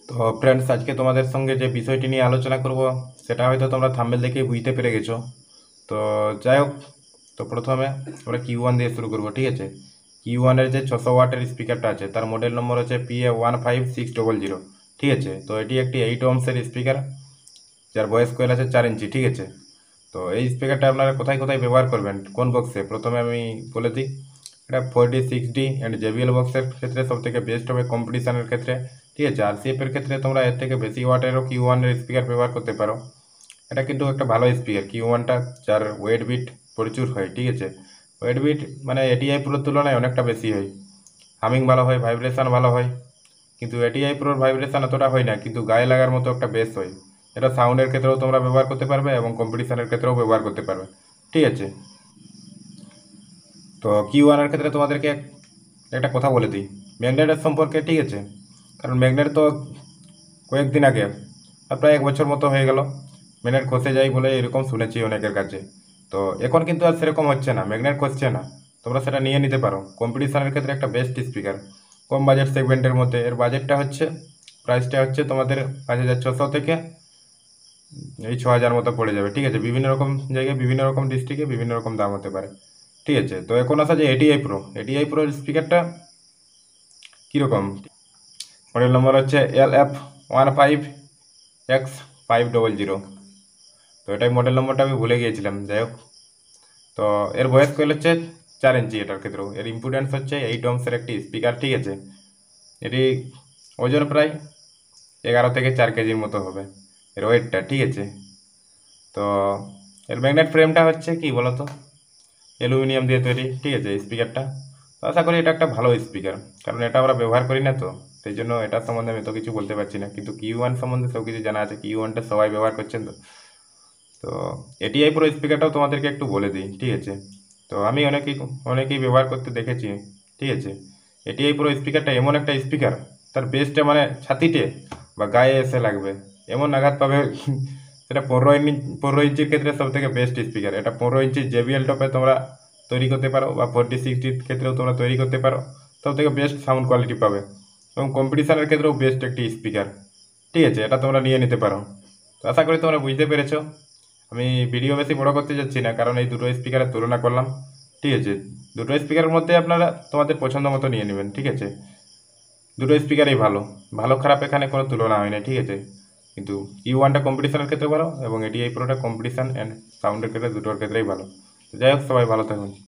তো ফ্রেন্ডস, আজকে তোমাদের সঙ্গে যে বিষয়টি নিয়ে আলোচনা করব সেটা হয়তো তোমরা থাম্বনেল দেখেই বুঝতে পেরে গেছো। তো যাই হোক, তো প্রথমে আমরা Q1 দিয়ে শুরু করব, ঠিক আছে। Q1-এর যে 600 ওয়াটের স্পিকারটা আছে তার মডেল নম্বর হচ্ছে PA15600, ঠিক আছে। তো এটি একটি 8 ohms-এর স্পিকার, যার ভয়েস কোয়েল আছে 4 ইঞ্চি, ঠিক আছে। তো এই স্পিকারটা আপনারা কোথায় কোথায় ব্যবহার করবেন, কোন বক্সে, প্রথমে আমি বলে দিই। এটা 4D 6D অ্যান্ড JBL বক্সের ক্ষেত্রে সব থেকে বেস্ট হবে কম্পিটিশনের ক্ষেত্রে, ঠিক আছে। RCF-এর ক্ষেত্রে তোমরা এর থেকে বেশি ওয়াটেরও Q1-এর স্পিকার ব্যবহার করতে পারো। এটা কিন্তু একটা ভালো স্পিকার Q1টা, যার ওয়েট বিট প্রচুর হয়, ঠিক আছে। ওয়েট বিট মানে ATI Proর তুলনায় অনেকটা বেশি হয়। হামিং ভালো হয়, ভাইব্রেশন ভালো হয়, কিন্তু ATI Proর ভাইব্রেশন অতটা হয় না, কিন্তু গায়ে লাগার মতো একটা বেস হয়। এটা সাউন্ডের ক্ষেত্রেও তোমরা ব্যবহার করতে পারবে এবং কম্পিটিশনের ক্ষেত্রেও ব্যবহার করতে পারবে, ঠিক আছে। তো Q1-এর ক্ষেত্রে তোমাদেরকে একটা কথা বলে দিই ম্যাগনেটের সম্পর্কে, ঠিক আছে। কারণ ম্যাগনেট তো কয়েকদিন আগে, প্রায় 1 বছর মতো হয়ে গেল, ম্যাগনেট খসে যায় বলে এরকম শুনেছি অনেকের কাছে। তো এখন কিন্তু আর সেরকম হচ্ছে না, ম্যাগনেট খসছে না। তোমরা সেটা নিয়ে নিতে পারো, কম্পিটিশনের ক্ষেত্রে একটা বেস্ট স্পিকার। কম বাজেট সেগমেন্টের মধ্যে এর বাজেটটা হচ্ছে, প্রাইসটা হচ্ছে তোমাদের 5600 থেকে এই 6000 মতো পড়ে যাবে, ঠিক আছে। বিভিন্ন রকম জায়গায়, বিভিন্ন রকম ডিস্ট্রিক্টে বিভিন্ন রকম দাম হতে পারে, ঠিক আছে। তো এখন আসা যে এটিআই প্রো স্পিকারটা কীরকম, মডেল নম্বর হচ্ছে LF15X500। তো এটাই মডেল নম্বরটা আমি ভুলে গিয়েছিলাম, যাই হোক। তো এর ভয়েস কোয়েল হচ্ছে 4 ইঞ্চি, এটার ক্ষেত্রেও এর ইম্পোর্টেন্স হচ্ছে 8 ohms-এর একটি স্পিকার, ঠিক আছে। এটি ওজন প্রায় 11 থেকে 4 কেজির মতো হবে এর ওয়েটটা, ঠিক আছে। তো এর ম্যাগনেট ফ্রেমটা হচ্ছে কি বলতো, অ্যালুমিনিয়াম দিয়ে তৈরি, ঠিক আছে স্পিকারটা। তো আশা করি এটা একটা ভালো স্পিকার, কারণ এটা আমরা ব্যবহার করি না, তো সেই জন্য এটার সম্বন্ধে আমি তো কিছু বলতে পারছি না, কিন্তু Q1 সম্বন্ধে সব কিছু জানা আছে। Q1টা সবাই ব্যবহার করছেন। তো তো এটিআই প্রো স্পিকারটাও তোমাদেরকে একটু বলে দিই, ঠিক আছে। তো আমি অনেকেই ব্যবহার করতে দেখেছি, ঠিক আছে। এটিআই প্রো স্পিকারটা এমন একটা স্পিকার, তার বেসটা মানে ছাতিতে বা গায়ে এসে লাগবে, এমন আঘাত পাবে সেটা 15 ইঞ্চির ক্ষেত্রে সব থেকে বেস্ট স্পিকার। এটা 15 ইঞ্চি JBL টপে তোমরা তৈরি করতে পারো, বা 40-60 ক্ষেত্রেও তোমরা তৈরি করতে পারো, সব থেকে বেস্ট সাউন্ড কোয়ালিটি পাবে, এবং কম্পিটিশনের ক্ষেত্রেও বেস্ট একটি স্পিকার, ঠিক আছে। এটা তোমরা নিয়ে নিতে পারো। তো আশা করি তোমরা বুঝতে পেরেছো। আমি ভিডিও বেশি বড় করতে যাচ্ছি না, কারণ এই দুটো স্পিকারের তুলনা করলাম, ঠিক আছে। দুটো স্পিকারের মধ্যে আপনারা তোমাদের পছন্দ মতো নিয়ে নেবেন, ঠিক আছে। দুটো স্পিকারই ভালো, ভালো খারাপ এখানে কোনো তুলনা হয় না, ঠিক আছে। কিন্তু Q1টা কম্পিটিশনের ক্ষেত্রে ভালো, এবং এটিআই প্রোটা কম্পিটিশন অ্যান্ড সাউন্ডের ক্ষেত্রে দুটোর ক্ষেত্রেই ভালো। তো যাই হোক, সবাই ভালো থাকুন।